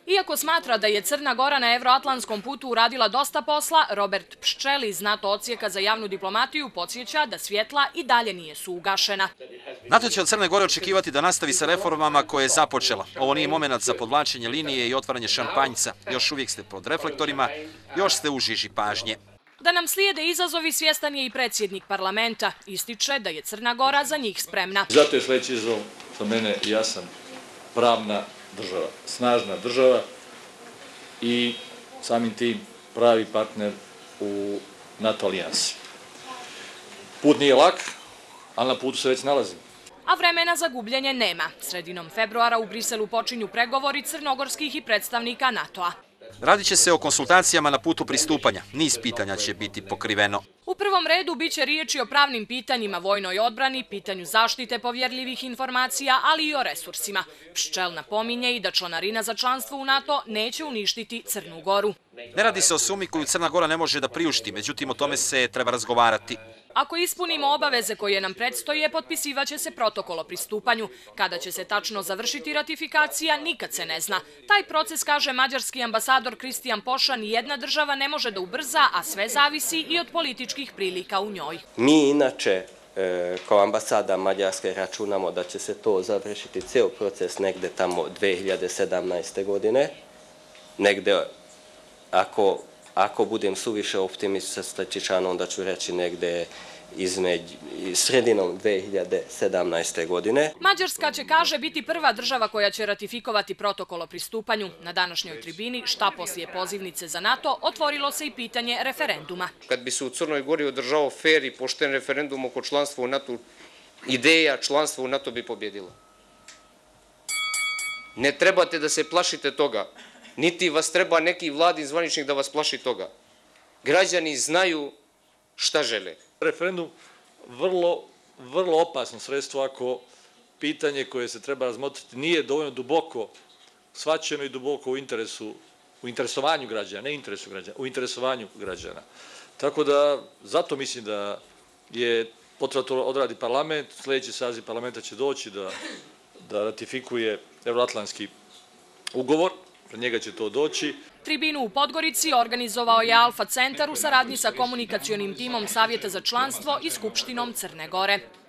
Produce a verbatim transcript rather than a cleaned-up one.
Iako smatra da je Crna Gora na evroatlantskom putu uradila dosta posla, Robert Pščel iz NATO odsjeka za javnu diplomatiju podsjeća da svjetla i dalje nijesu ugašena. NATO će od Crne Gore očekivati da nastavi sa reformama koje je započela. Ovo nije moment za podvlačenje linije i otvaranje šampanjca. Još uvijek ste pod reflektorima, još ste u žiži pažnje. Da nam slijede izazovi svjestan je i predsjednik parlamenta. Ističe da je Crna Gora za njih spremna. Zato je sljedeći izazov za mene jasan, pravna država, snažna država i samim tim pravi partner u NATO alijansi. Put nije lak, ali na putu se već nalazimo. A vremena za gubljenje nema. Sredinom februara u Briselu počinju pregovori crnogorskih i predstavnika NATO-a. Radit će se o konsultacijama na putu pristupanja. Niz pitanja će biti pokriveno. U prvom redu biće riječi o pravnim pitanjima, vojnoj odbrani, pitanju zaštite povjerljivih informacija, ali i o resursima. Pščel napominje i da članarina za članstvo u NATO neće uništiti Crnu Goru. Ne radi se o sumi koju Crna Gora ne može da priušti, međutim o tome se treba razgovarati. Ako ispunimo obaveze koje nam predstoje, potpisivaće se protokol o pristupanju. Kada će se tačno završiti ratifikacija, nikad se ne zna. Taj proces, kaže mađarski ambasador Kristijan Poša, nijedna država ne može da ubrza, a sve zavisi i od političkih prilika u njoj. Mi inače, kao ambasada Mađarske, računamo da će se to završiti ceo proces negde tamo dve hiljade sedamnaeste. godine. Negde, ako... Ako budem suviše optimističan, onda ću reći negde između sredinom dve hiljade sedamnaeste. godine. Mađarska će, kaže, biti prva država koja će ratifikovati protokol o pristupanju. Na današnjoj tribini, šta poslije pozivnice za NATO, otvorilo se i pitanje referenduma. Kad bi se u Crnoj Gori održao fer i pošten referendum oko članstva u NATO, ideja članstva u NATO bi pobjedila. Ne trebate da se plašite toga. Niti vas treba neki vladin zvaničnik da vas plaši toga. Građani znaju šta žele. Referendum vrlo, vrlo opasno sredstvo ako pitanje koje se treba razmotriti nije dovoljno duboko shvaćeno i duboko u interesu, u interesovanju građana, ne interesu građana, u interesovanju građana. Tako da, zato mislim da je potrebno to odradi parlament, sljedeći saziv parlamenta će doći da, da ratifikuje evroatlantski ugovor. Pred njega će to doći. Tribinu u Podgorici organizovao je Alfa centar u saradnji sa komunikacionim timom Savjeta za članstvo i Skupštinom Crne Gore.